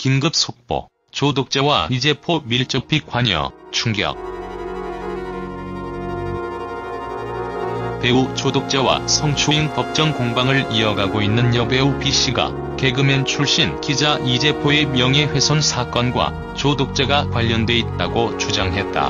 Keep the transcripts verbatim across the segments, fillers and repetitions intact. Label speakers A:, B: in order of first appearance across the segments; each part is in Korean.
A: 긴급 속보. 조덕재와 이재포 밀접히 관여, 충격. 배우 조덕재와 성추행 법정 공방을 이어가고 있는 여배우 B씨가 개그맨 출신 기자 이재포의 명예훼손 사건과 조덕재가 관련돼 있다고 주장했다.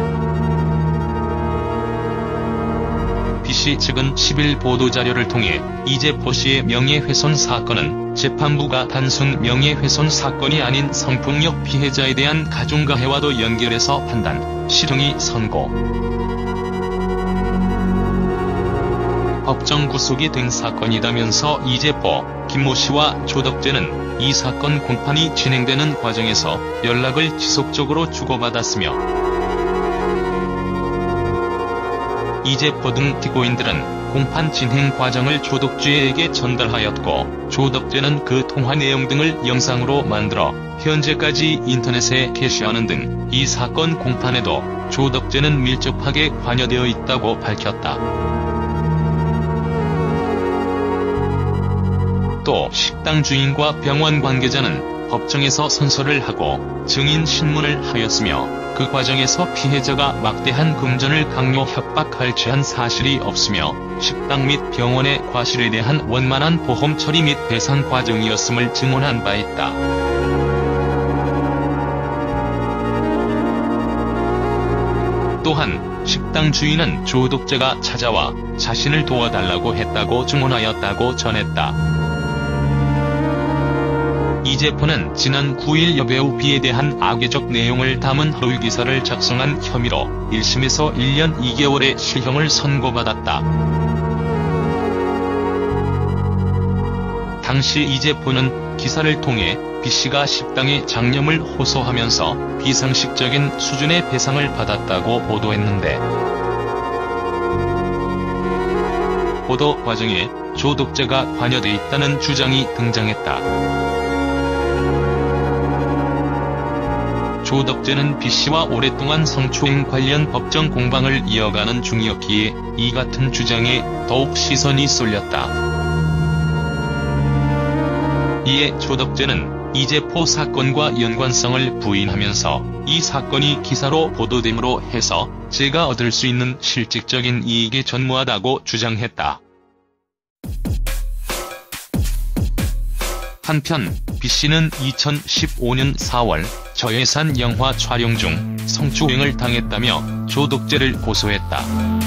A: B씨 측은 십일 보도자료를 통해 이재포 씨의 명예훼손 사건은 재판부가 단순 명예훼손 사건이 아닌 성폭력 피해자에 대한 가중가해와도 연결해서 판단, 실형이 선고. 법정 구속이 된 사건이다면서 이재포, 김모 씨와 조덕재는 이 사건 공판이 진행되는 과정에서 연락을 지속적으로 주고받았으며 이재포 등 피고인들은 공판 진행 과정을 조덕재에게 전달하였고 조덕재는 그 통화 내용 등을 영상으로 만들어 현재까지 인터넷에 게시하는 등 이 사건 공판에도 조덕재는 밀접하게 관여되어 있다고 밝혔다. 또 식당 주인과 병원 관계자는 법정에서 선서를 하고 증인 신문을 하였으며 그 과정에서 피해자가 막대한 금전을 강요 협박할지 한 사실이 없으며 식당 및 병원의 과실에 대한 원만한 보험 처리 및 배상 과정이었음을 증언한 바 있다. 또한 식당 주인은 조덕재가 찾아와 자신을 도와달라고 했다고 증언하였다고 전했다. 이재포는 지난 구일 여배우 B에 대한 악의적 내용을 담은 허위기사를 작성한 혐의로 일 심에서 일 년 이 개월의 실형을 선고받았다. 당시 이재포는 기사를 통해 B씨가 식당에 장염을 호소하면서 비상식적인 수준의 배상을 받았다고 보도했는데 보도 과정에 조덕재가 관여돼 있다는 주장이 등장했다. 조덕재는 B씨와 오랫동안 성추행 관련 법정 공방을 이어가는 중이었기에 이 같은 주장에 더욱 시선이 쏠렸다. 이에 조덕재는 이재포 사건과 연관성을 부인하면서 이 사건이 기사로 보도됨으로 해서 제가 얻을 수 있는 실질적인 이익에 전무하다고 주장했다. 한편 B씨는 이천십오 년 사월 저예산 영화 촬영 중 성추행을 당했다며 조덕재를 고소했다.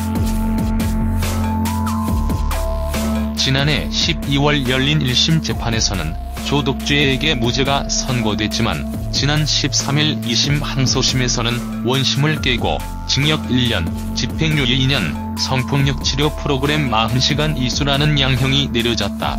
A: 지난해 십이월 열린 일 심 재판에서는 조덕재에게 무죄가 선고됐지만 지난 십삼일 이 심 항소심에서는 원심을 깨고 징역 일 년, 집행유예 이 년, 성폭력 치료 프로그램 사십 시간 이수라는 양형이 내려졌다.